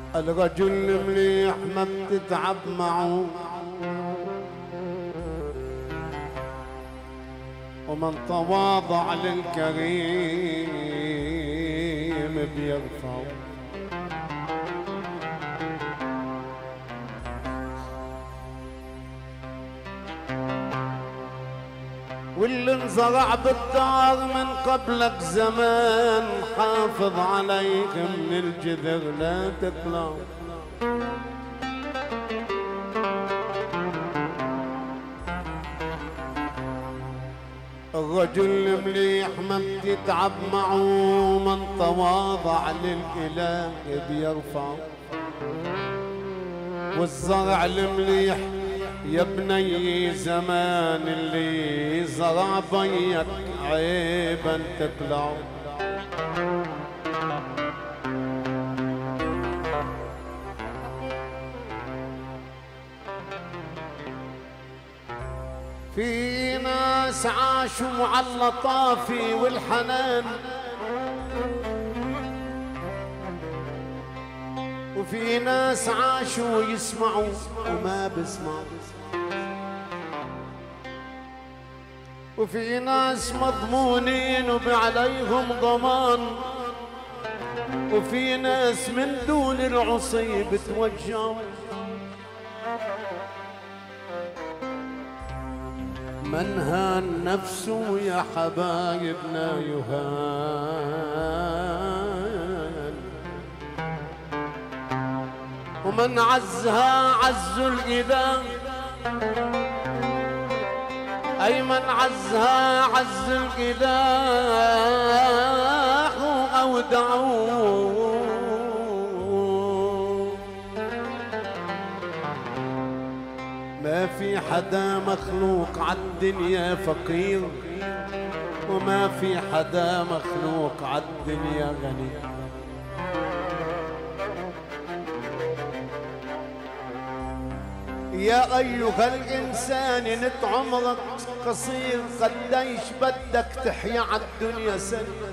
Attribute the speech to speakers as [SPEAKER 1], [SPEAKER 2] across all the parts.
[SPEAKER 1] الرجل مليح ما بتتعب معه، ومن تواضع للكريم بيرفعه. واللي انزرع بالدار من قبلك زمان حافظ عليك من الجذر لا تطلع. الرجل مليح ما بتتعب معه، من تواضع للإله بيرفع. والزرع المليح يا بني زمان اللي زرع بيك عيبا تقلعه. في ناس عاشوا على اللطافة والحنان، وفي ناس عاشوا يسمعوا وما بسمعوا، وفي ناس مضمونين وبعليهم ضمان، وفي ناس من دون العصي بتوجعوا. من هان نفسه يا حبايبنا يهان، ومن عزها عز الإله، أي من عزها عز الإله أودعوه. ما في حدا مخلوق عالدنيا فقير، وما في حدا مخلوق عالدنيا غني. يا أيها الإنسان نت عمرك قصير، قديش بدك تحيا عالدنيا سنة.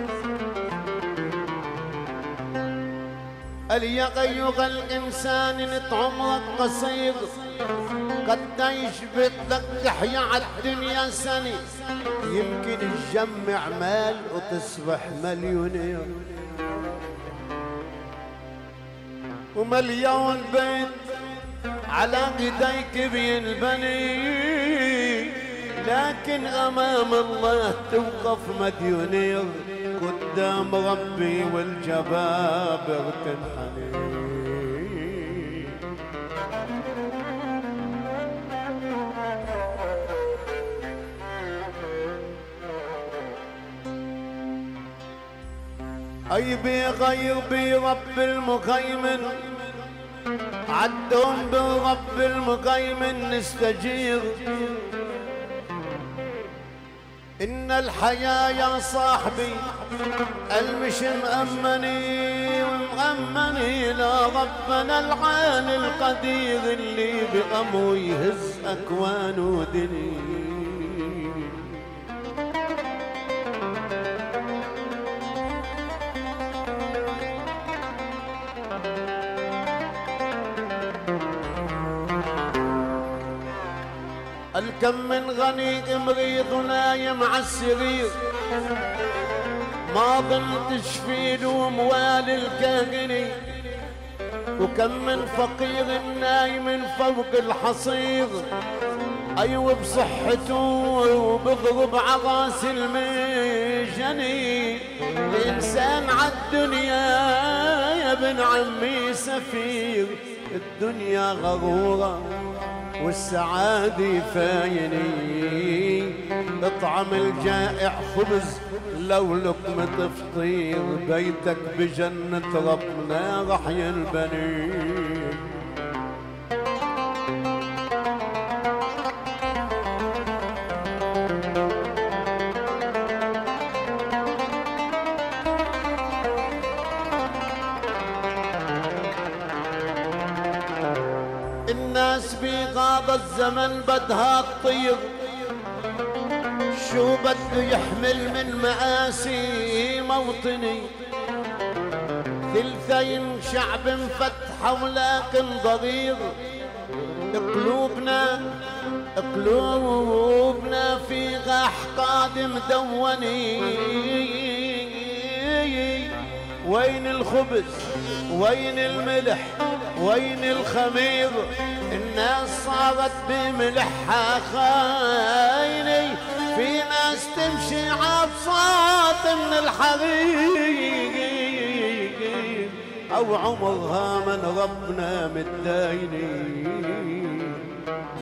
[SPEAKER 1] قال يا أيها الإنسان نت عمرك قصير، قديش بدك تحيا عالدنيا سنة. يمكن تجمع مال وتصبح مليونير، ومليون بيت على ايديك بينبني، لكن امام الله توقف مديونير، قدام ربي والجبابر تنحني. اي بغير برب المخيمن، عدهم بالرب المقيمن نستجير. إن الحياة يا صاحبي المش مأمني ومأمني لربنا العالي القدير، اللي بأمره يهز أكوان ودني. الكم من غني مريض نايم عالسرير، ما ظن تشفي له موال الكاهني. وكم من فقير نايم فوق الحصير، ايوه بصحته وبضرب عراس المجني. الانسان عالدنيا يا ابن عمي سفير، الدنيا غرورة والسعادة فايني. اطعم الجائع خبز لو لقمة فطير، بيتك بجنة ربنا رح ينبني. الناس بغاض الزمن بدها تطير، شو بده يحمل من مآسي موطني. ثلثين شعب انفتحوا ولكن ضرير. قلوبنا فيها احقاد مدوني. وين الخبز وين الملح وين الخمير؟ الناس صارت بملحها خايني. في ناس تمشي عبصات من الحريق او عمرها من ربنا متدايني.